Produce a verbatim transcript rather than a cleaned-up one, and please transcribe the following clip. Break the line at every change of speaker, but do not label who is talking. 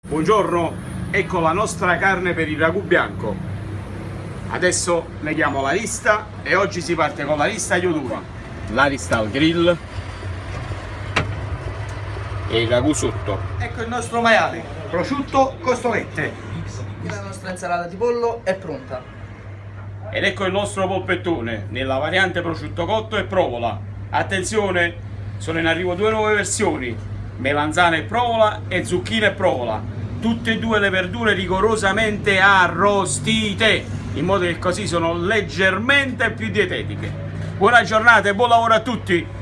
Buongiorno, ecco la nostra carne per il ragù bianco. Adesso leghiamo la lista e oggi si parte con la lista agli odori. La lista al grill e il ragù sotto.
Ecco il nostro maiale, prosciutto, costolette.
La nostra insalata di pollo è pronta.
Ed ecco il nostro polpettone nella variante prosciutto cotto e provola. Attenzione, sono in arrivo due nuove versioni: melanzane e provola e zucchine e provola. Tutte e due le verdure rigorosamente arrostite, in modo che così sono leggermente più dietetiche. Buona giornata e buon lavoro a tutti!